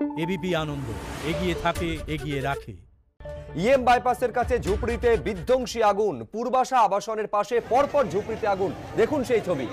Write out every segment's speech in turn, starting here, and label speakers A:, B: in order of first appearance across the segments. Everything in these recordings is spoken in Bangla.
A: এবিপি আনন্দ, এগিয়ে থাকে, এগিয়ে রাখে।
B: ইএম বাইপাসের কাছে ঝুপড়িতে বিধ্বংসী আগুন, পূর্বাশা আবাসনের পাশে পরপর ঝুপড়িতে আগুন। দেখুন সেই ছবি।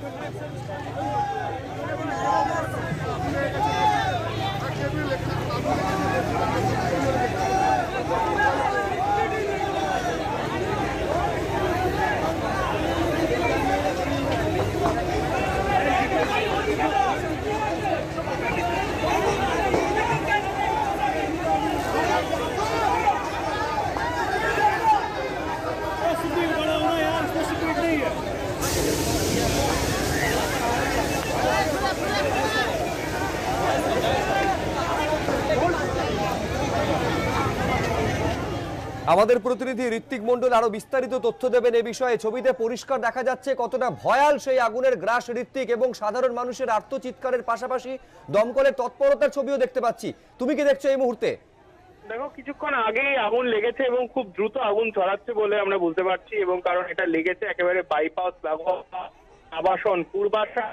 B: আমাদের প্রতিনিধি ঋত্বিক মণ্ডল আরো বিস্তারিত তথ্য দেবেন এ বিষয়ে। ছবিতে পরিষ্কার দেখা যাচ্ছে কতটা ভয়াল সেই আগুনের গ্রাস ঋত্বিক, এবং সাধারণ মানুষের আর্তচিৎকারের পাশাপাশি দমকলের তৎপরতার ছবিও দেখতে পাচ্ছি। তুমি কি দেখছো এই মুহূর্তে?
C: দেখো, কিছুক্ষণ আগেই আগুন লেগেছে এবং খুব দ্রুত আগুন ছড়াচ্ছে বলে আমরা বুঝতে পারছি, এবং কারণ এটা লেগেছে একেবারে বাইপাস লাগোয়া আবাসন পূর্বাশা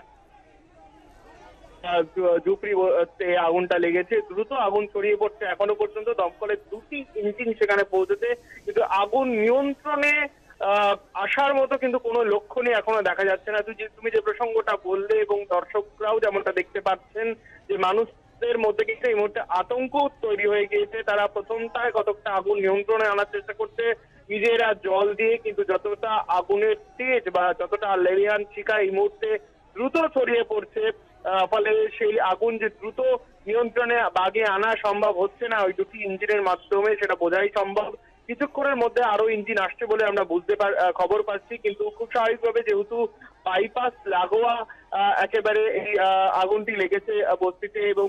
C: ঝুপড়ি আগুনটা লেগেছে। দ্রুত আগুন ছড়িয়ে পড়ছে। এখনো পর্যন্ত দমকলের 2টি ইঞ্জিন সেখানে পৌঁছেছে, কিন্তু আগুন নিয়ন্ত্রণে আসার মতো কিন্তু কোনো লক্ষণই এখনো দেখা যাচ্ছে না। তুমি যে প্রসঙ্গটা বললে এবং দর্শকরাও যেমনটা দেখতে পাচ্ছেন, যে মানুষদের মধ্যে কিন্তু এই মুহূর্তে আতঙ্ক তৈরি হয়ে গিয়েছে। তারা প্রথমটায় কতকটা আগুন নিয়ন্ত্রণে আনার চেষ্টা করছে নিজেরা জল দিয়ে, কিন্তু যতটা আগুনের তেজ বা যতটা লেলিহান শিখা এই মুহূর্তে দ্রুত ছড়িয়ে পড়ছে, ফলে সেই আগুন যে দ্রুত নিয়ন্ত্রণে বাগে আনা সম্ভব হচ্ছে না ওই 2টি ইঞ্জিনের মাধ্যমে, সেটা বোঝাই সম্ভব। কিছুক্ষণের মধ্যে আরো ইঞ্জিন আসছে বলে আমরা খবর পাচ্ছি, কিন্তু খুব স্বাভাবিকভাবে যেহেতু বাইপাস লাগোয়া একেবারে এই আগুনটি লেগেছে বস্তিতে, এবং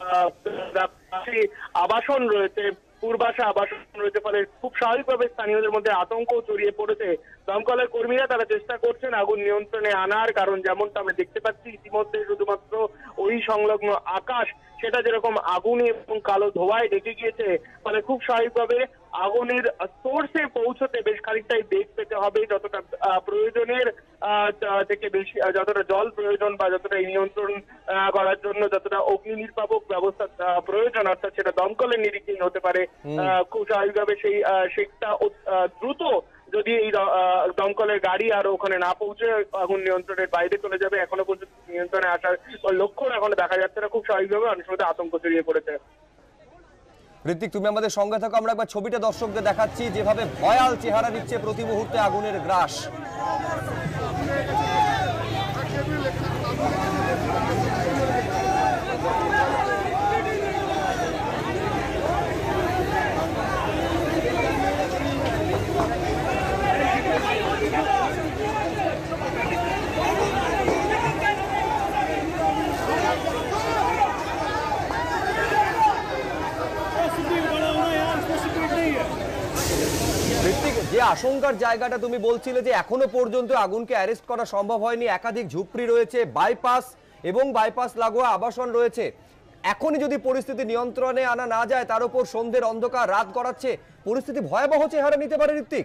C: আবাসন রয়েছে, পূর্বাশা আবাসন রয়েছে, ফলে খুব স্বাভাবিকভাবে স্থানীয়দের মধ্যে আতঙ্ক ছড়িয়ে পড়েছে। দমকলের কর্মীরা তারা চেষ্টা করছেন আগুন নিয়ন্ত্রণে আনার, কারণ যেমনটা আমরা দেখতে পাচ্ছি ইতিমধ্যে শুধুমাত্র ওই সংলগ্ন আকাশ সেটা যেরকম আগুনে এবং কালো ধোঁয়ায় ঢেকে গিয়েছে, ফলে খুব স্বাভাবিকভাবে আগুনের সোর্সে পৌঁছতে বেশ খানিকটাই বেগ পেতে হবে। যতটা প্রয়োজনের থেকে বেশি, যতটা জল প্রয়োজন বা যতটা নিয়ন্ত্রণ করার জন্য যতটা অগ্নি নির্বাপক ব্যবস্থা প্রয়োজন, অর্থাৎ সেটা দমকলের নিরিখেই হতে পারে, খুব স্বাভাবিকভাবে সেটা দ্রুত যদি এই দমকলের গাড়ি আর ওখানে না পৌঁছে আগুন নিয়ন্ত্রণের বাইরে চলে যাবে। এখনো পর্যন্ত নিয়ন্ত্রণে আসার লক্ষণ এখনো দেখা যাচ্ছে না। খুব স্বাভাবিকভাবে অনেক সময় আতঙ্ক ছড়িয়ে পড়েছে।
B: ঋত্বিক, তুমি আমাদের সঙ্গে থাকো, আমরা একবার ছবিটা দর্শকদের দেখাচ্ছি যেভাবে ভয়াল চেহারা নিচ্ছে প্রতি মুহূর্তে আগুনের গ্রাস। যে আশঙ্কার জায়গাটা তুমি বলছিলে যে এখনো পর্যন্ত আগুনকে অ্যারেস্ট করা সম্ভব হয়নি, একাধিক ঝুপড়ি রয়েছে, বাইপাস এবং বাইপাস লাগোয়া আবাসন রয়েছে, এখনই যদি পরিস্থিতি নিয়ন্ত্রণে আনা না যায়, তার উপর সন্ধ্যের অন্ধকার রাত গড়াচ্ছে, পরিস্থিতি ভয়াবহ চেহারা নিতে পারে ঋত্বিক।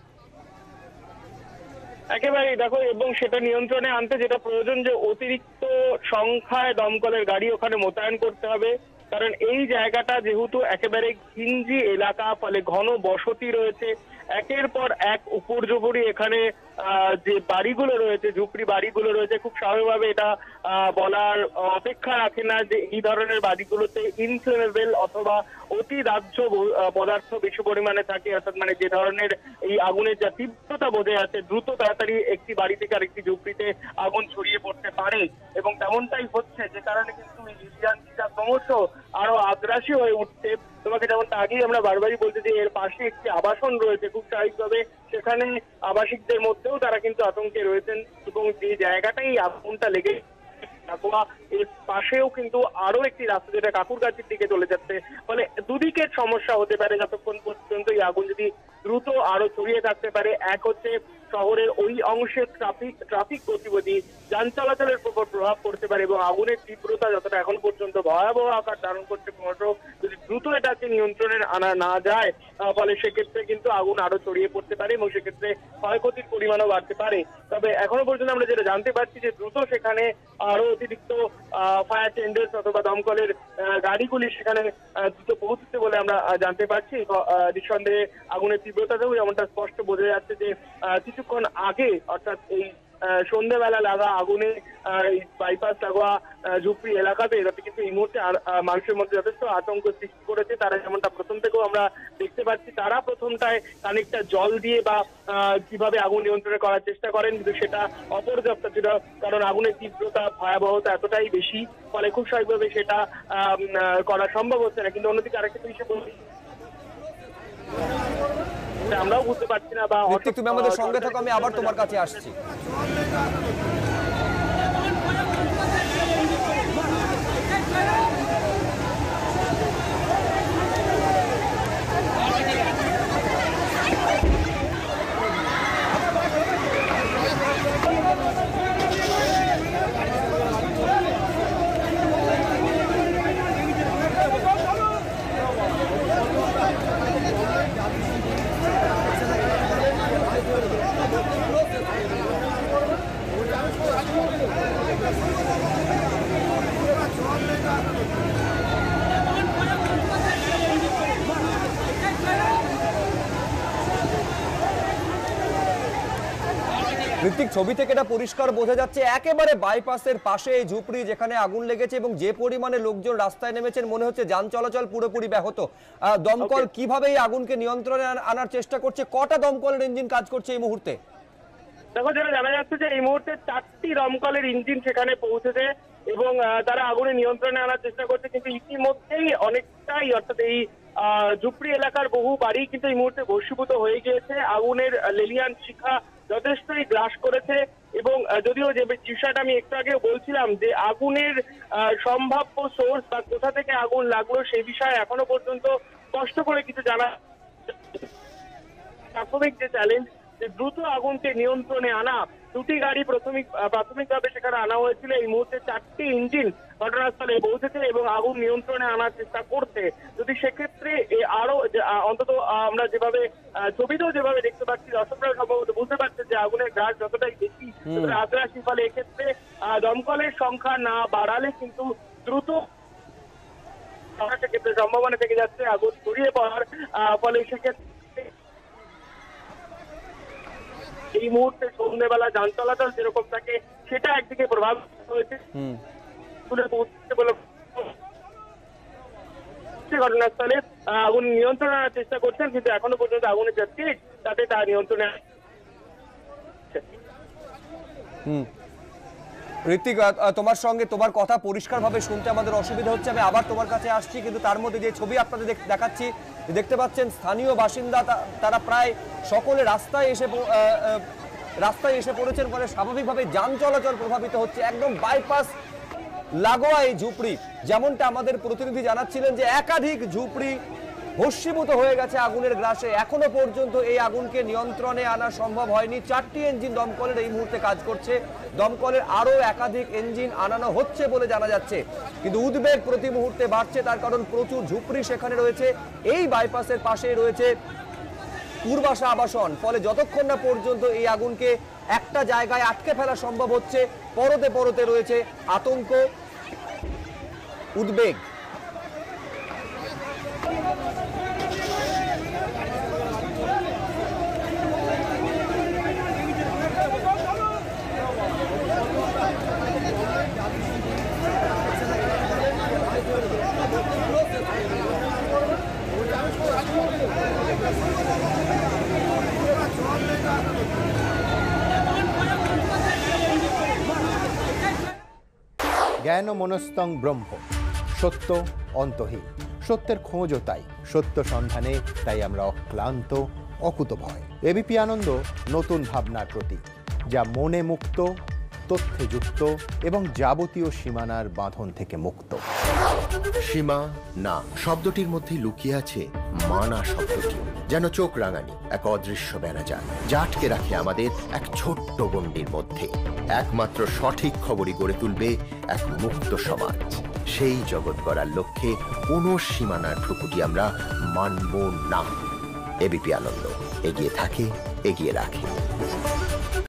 C: একেবারেই দেখো, এবং সেটা নিয়ন্ত্রণে আনতে যেটা প্রয়োজন যে অতিরিক্ত সংখ্যায় দমকলের গাড়ি ওখানে মোতায়েন করতে হবে, কারণ এই জায়গাটা যেহেতু একেবারে ঘিঞ্জি এলাকা, ফলে ঘন বসতি রয়েছে, একের পর এক উপর্যুপরি এখানে যে বাড়িগুলো রয়েছে, ঝুপড়ি বাড়িগুলো রয়েছে, খুব স্বাভাবিকভাবে এটা বলার অপেক্ষা রাখে না যে এই ধরনের বাড়িগুলোতে ইনফ্লেমেবল অথবা অতি দাহ্য পদার্থ বেশি পরিমাণে থাকে, অর্থাৎ মানে যে ধরনের এই আগুনের যা তীব্রতা বোঝা যাচ্ছে, দ্রুত তাড়াতাড়ি একটি বাড়ি থেকে আরেকটি ঝুপড়িতে আগুন ছড়িয়ে পড়তে পারে, এবং তেমনটাই হচ্ছে, যে কারণে কিন্তু এই রিজিয়নটা ক্রমশ আরো আগ্রাসী হয়ে উঠছে। তোমাকে যেমনটা আগেই আমরা বারবারই বলতে যে এর পাশে একটি আবাসন রয়েছে, খুব স্বাভাবিকভাবে সেখানে আবাসিকদের মধ্যেও তারা কিন্তু আতঙ্কে রয়েছেন, এবং যে জায়গাটাই আগুনটা লেগে এর পাশেও কিন্তু আরো একটি রাস্তা যেটা কাকুরগাছির দিকে চলে যাচ্ছে, ফলে দুদিকের সমস্যা হতে পারে যতক্ষণ পর্যন্ত এই আগুন যদি দ্রুত আরো ছড়িয়ে থাকতে পারে। এক হচ্ছে শহরের ওই অংশে ট্রাফিক গতিবিধি, যান চলাচলের উপর প্রভাব পড়তে পারে, এবং আগুনের তীব্রতা যতটা এখন পর্যন্ত ভয়াবহ আকার ধারণ করছে, ক্রমশ যদি দ্রুত এটাকে নিয়ন্ত্রণে আনা না যায়, ফলে সেক্ষেত্রে কিন্তু আগুন আরো ছড়িয়ে পড়তে পারে, এবং সেক্ষেত্রে ক্ষয়ক্ষতির পরিমাণও বাড়তে পারে। তবে এখনো পর্যন্ত আমরা যেটা জানতে পারছি যে দ্রুত সেখানে আরো অতিরিক্ত ফায়ার টেন্ডার্স অথবা দমকলের গাড়িগুলি সেখানে দ্রুত পৌঁছতে বলে আমরা জানতে পারছি। নিঃসন্দেহে আগুনের তীব্রতাতেও যেমনটা স্পষ্ট বোঝা যাচ্ছে যে কিছুক্ষণ আগে অর্থাৎ এই সন্ধ্যাবেলা লাগা আগুনে এই বাইপাস লাগোয়া ঝুপড়ি এলাকাতে যাতে কিন্তু এই মুহূর্তে মানুষের মধ্যে যথেষ্ট আতঙ্ক সৃষ্টি করেছে। তারা যেমনটা প্রথম থেকেও আমরা দেখতে পাচ্ছি, তারা প্রথমটায় খানিকটা জল দিয়ে বা কিভাবে আগুন নিয়ন্ত্রণে করার চেষ্টা করেন, কিন্তু সেটা অপর্যাপ্ত ছিল, কারণ আগুনের তীব্রতা ভয়াবহতা এতটাই বেশি, ফলে খুব স্বাভাবিকভাবে সেটা করা সম্ভব হচ্ছে না। কিন্তু অন্যদিকে আরেকটা বিষয় বলছি, আমরাও বুঝতে পারছি না বা
B: তুমি আমাদের সঙ্গে থাকো, আমি আবার তোমার কাছে আসছি। ঋত্বিক, ছবি থেকে এটা পরিষ্কার বোঝা যাচ্ছে একেবারে বাইপাসের পাশে এই ঝুপড়ি যেখানে আগুন লেগেছে এবং যে পরিমাণে লোকজন রাস্তায় নেমেছেন, মনে হচ্ছে যান চলাচল পুরোপুরি ব্যাহত। দমকল কিভাবে এই আগুনকে নিয়ন্ত্রণে আনার চেষ্টা করছে? কটা দমকলের ইঞ্জিন কাজ করছে এই মুহূর্তে?
C: দেখো, যেটা জানা যাচ্ছে যে এই মুহূর্তে 4টি দমকলের ইঞ্জিন সেখানে পৌঁছেছে এবং তারা আগুনে নিয়ন্ত্রণে আনার চেষ্টা করছে, কিন্তু ইতিমধ্যেই অনেকটাই অর্থাৎ এই ঝুপড়ি এলাকার বহু বাড়ি কিন্তু এই মুহূর্তে ভস্মীভূত হয়ে গিয়েছে। আগুনের লেলিয়ান শিখা যথেষ্টই গ্রাস করেছে এবং যদিও যে বিষয়টা আমি একটু আগেও বলছিলাম যে আগুনের সম্ভাব্য সোর্স বা কোথা থেকে আগুন লাগলো সেই বিষয়ে এখনো পর্যন্ত স্পষ্ট করে কিছু জানা। প্রাথমিক যে চ্যালেঞ্জ যে দ্রুত আগুনকে নিয়ন্ত্রণে আনা, 2টি গাড়ি প্রাথমিকভাবে সেখানে আনা হয়েছিল। এই মুহূর্তে 4টি ইঞ্জিন ঘটনাস্থলে পৌঁছেছে এবং আগুন নিয়ন্ত্রণে আনার চেষ্টা করছে। যদি সেক্ষেত্রে আরো অন্তত আমরা যেভাবে ছবিতেও যেভাবে দেখতে পাচ্ছি, দর্শকরা সম্ভবত বুঝতে পারছে যে আগুনের গ্রাস যতটাই বেশি আগ্রাসী, ফলে এক্ষেত্রে দমকলের সংখ্যা না বাড়ালে কিন্তু দ্রুত সেক্ষেত্রে সম্ভাবনা থেকে যাচ্ছে আগুন ছড়িয়ে পড়ার। ফলে সেক্ষেত্রে এই মুহূর্তে সন্ধ্যেবেলা যান চলাচল যেরকম থাকে সেটা একদিকে প্রভাবিত হয়েছে। ঘটনাস্থলে আগুন নিয়ন্ত্রণে আনার চেষ্টা করছেন, কিন্তু এখনো পর্যন্ত আগুনের যে তেজ তাতে তা নিয়ন্ত্রণে।
B: ঋত্বিক, তোমার সঙ্গে তোমার কথা পরিষ্কারভাবে শুনতে আমাদের অসুবিধা হচ্ছে, আমি আবার তোমার কাছে আসছি। কিন্তু তার মধ্যে যে ছবি আপনাদের দেখাচ্ছি, দেখতে পাচ্ছেন স্থানীয় বাসিন্দা তারা প্রায় সকলে রাস্তায় এসে পড়েছেন, ফলে স্বাভাবিকভাবে যান চলাচল প্রভাবিত হচ্ছে। একদম বাইপাস লাগোয়া এই ঝুপড়ি, যেমনটা আমাদের প্রতিনিধি জানাচ্ছিলেন যে একাধিক ঝুপড়ি ভস্মীভূত হয়ে গেছে আগুনের গ্রাসে। এখনো পর্যন্ত এই আগুনকে নিয়ন্ত্রণে আনা সম্ভব হয়নি। 4টি ইঞ্জিন দমকলের এই মুহূর্তে কাজ করছে, দমকলের আরো একাধিক ইঞ্জিন আনানো হচ্ছে বলে জানা যাচ্ছে। কিন্তু উদ্বেগ প্রতি মুহূর্তে বাড়ছে, তার কারণ প্রচুর ঝুপড়ি সেখানে রয়েছে। এই বাইপাসের পাশেই রয়েছে পূর্বাশা আবাসন, ফলে যতক্ষণ না পর্যন্ত এই আগুনকে একটা জায়গায় আটকে ফেলা সম্ভব হচ্ছে, পরতে পরতে রয়েছে আতঙ্ক, উদ্বেগ।
D: জ্ঞান মনস্তং ব্রহ্ম, সত্য অন্তহীন। সত্যের খোঁজও তাই, সত্য সন্ধানে তাই আমরা অক্লান্ত, অকুতভয়। এবিপি আনন্দ নতুন ভাবনার প্রতীক, যা মনে মুক্ত, তথ্যে যুক্ত এবং যাবতীয় সীমানার বাঁধন থেকে মুক্ত।
E: সীমা না শব্দটির মধ্যে লুকিয়ে আছে মানা শব্দটি, যেন চোখ রাঙানি এক অদৃশ্য ব্যানাজার, যা আটকে রাখে আমাদের এক ছোট্ট গণ্ডির মধ্যে। একমাত্র সঠিক খবরই গড়ে তুলবে এক মুক্ত সমাজ। সেই জগৎ গড়ার লক্ষ্যে কোনো সীমানার ঠুকুটি আমরা মানব না। এবিপি আনন্দ এগিয়ে থাকে, এগিয়ে রাখে।